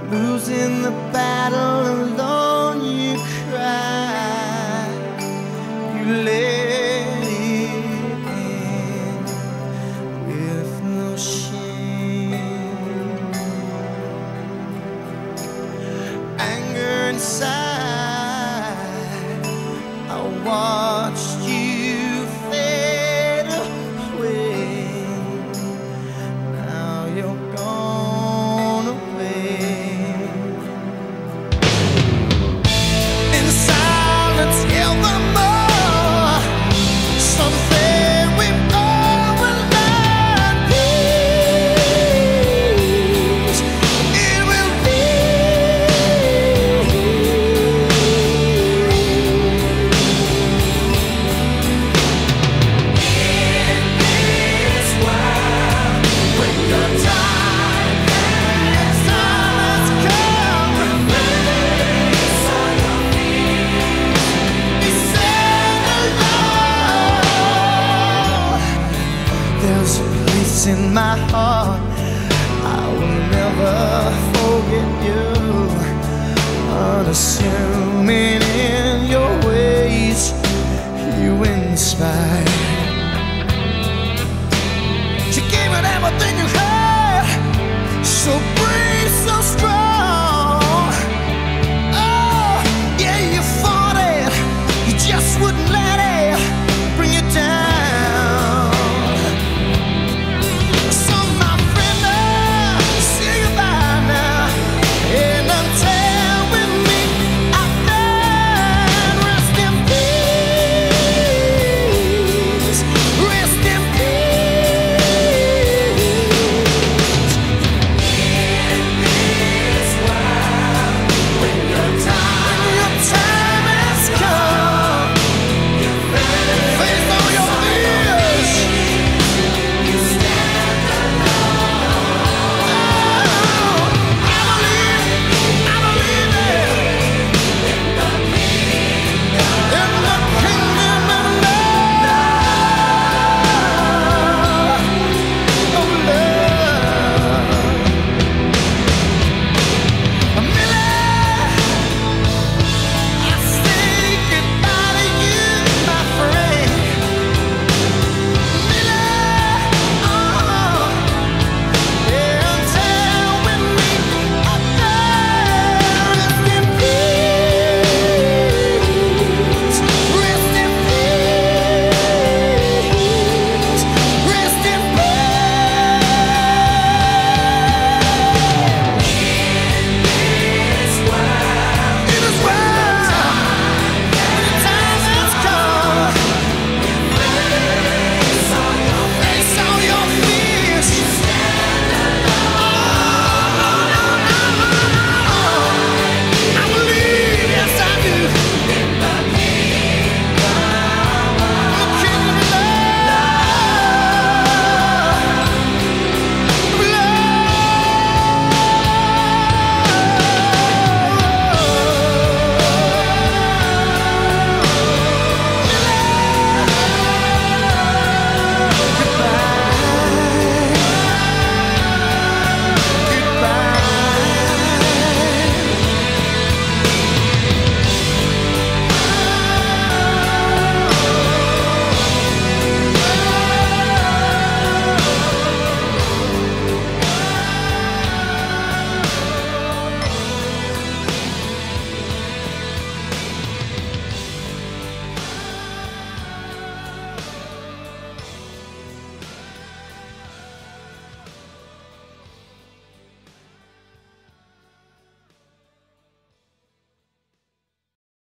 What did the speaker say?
losing the battle alone. You cry, you let it in with no shame. Anger inside, I watched you fade away. Now you're gone away. In silence, evermore, something we all will learn. Peace, it will be. In this world, when the time has come, remains on your feet. Be sad alone. There's a place in my heart, I will never forget you. Unassuming in your ways, you inspire. You gave it everything you had, so